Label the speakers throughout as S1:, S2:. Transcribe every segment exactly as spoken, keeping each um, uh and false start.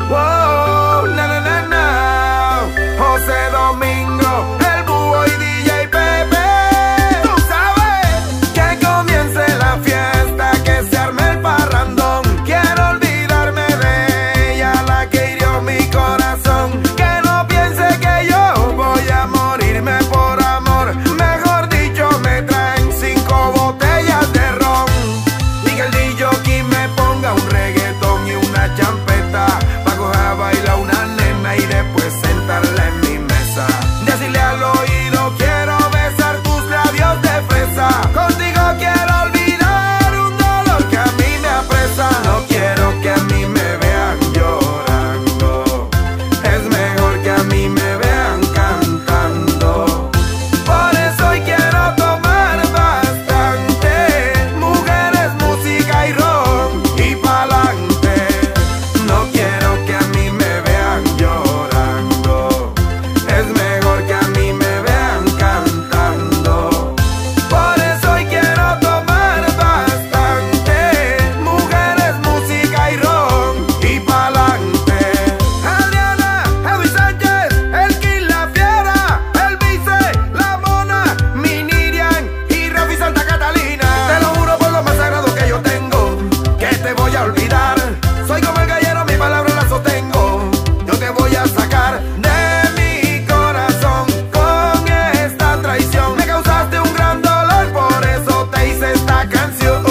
S1: Wow, na na na na. José Domingo, el Búho y D J Pepe. Tú sabes que comience la fiesta, que se arme el parrandón. Quiero olvidarme de ella, la que hirió mi corazón. Que no piense que yo voy a morirme por amor. Mejor dicho, me traen cinco botellas de ron. Y que el D J aquí me ponga un reggaetón y una champeta pa' coger a bailar una nena y después sentarla en mi mesa. Decirle al oído, quiero besar tus labios de fresa. Contigo quiero olvidar un dolor que a mí me apresa. No quiero que a mí me vean llorando, es mejor que a mí me vean cantando. Por eso hoy quiero tomar bastante, mujeres, música y ron y pa'lante. No quiero que a mí me vean llorando, es mejor que a mí me vean cantando. Por eso hoy quiero tomar bastante, mujeres, música y ron y pa'lante. Adriana, Javi Sánchez, el King, la Fiera, el Vice, la Mona, Minirian y Rafi Santa Catalina. Te lo juro por lo más sagrado que yo tengo, que te voy a olvidar. Soy como el gallero, mi palabra la sostengo. Yo te voy a sacar de mi corazón con esta traición. Me causaste un gran dolor, por eso te hice esta canción.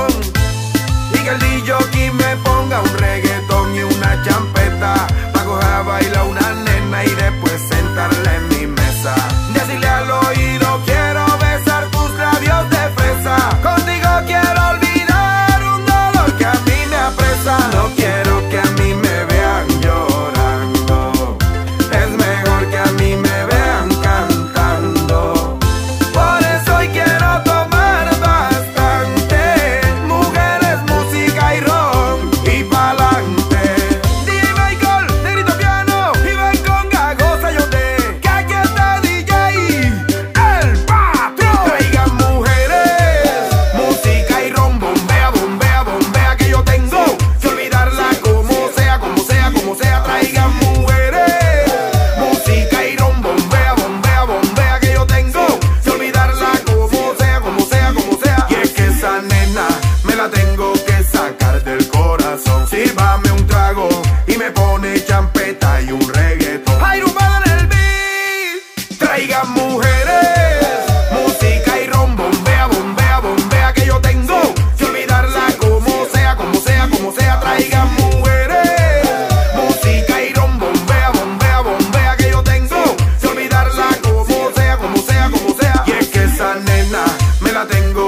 S1: Y que el D J aquí me ponga un reggaetón y una champeta pa' coger a bailar una nena y después sentarla en mi mesa. Decirle al oído, quiero besar tus labios de fresa. Contigo quiero olvidar un dolor que a mí me apresa. No quiero que a mí me vean llorando, es mejor que a mí me vean cantando. Por eso hoy quiero tomar bastante, mujeres, música y ron y pa'lante. D J Michael, Negrito Piano y ven con Gagosa Yonde, que aquí está D J, el patrón. Traigan mujeres, música y ron, bombea, bombea, bombea que yo tengo que olvidarla como sea, como sea, como sea. Traigan mujeres, música y ron, bombea, bombea, bombea que yo tengo que olvidarla como sea, como sea, como sea. Y es que esa nena me la tengo que sacar del corazón. Sírvame un trago y me pone champeta y un reggaetón. Jairo Bada en el beat. Traigan mujeres, música y ron, bombea, bombea, bombea que yo tengo que olvidarla como sea, como sea, como sea. Traigan mujeres, música y ron, bombea, bombea, bombea que yo tengo que olvidarla como sea, como sea, como sea. Y es que esa nena me la tengo